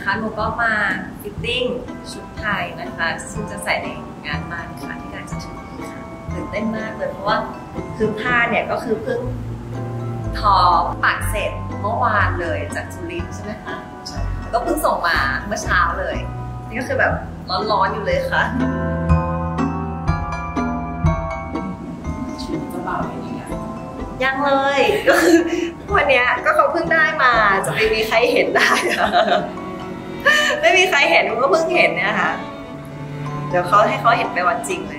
นะคะหนูก็มาฟิตติ้งชุดไทยนะคะซึ่งจะใส่ในงานมั่นค่ะที่กำลังจะถึงนี้ค่ะตื่นเต้นมากเลยเพราะว่าคือผ้าเนี่ยก็คือเพิ่งทอปักเสร็จเมื่อวานเลยจากสุรินทร์ใช่ไหมคะใช่ก็เพิ่งส่งมาเมื่อเช้าเลยนี่ก็คือแบบร้อนๆอยู่เลยค่ะชุดเจ้าบ่าวเป็นยังไงยังเลยก็คือวันนี้ก็เขาเพิ่งได้มาจะไม่มีใครเห็นได้ไม่มีใครเห็นมันก็เพิ่งเห็นเนี่ยค่ะเดี๋ยวเขาให้เขาเห็นไปวันจริงเลย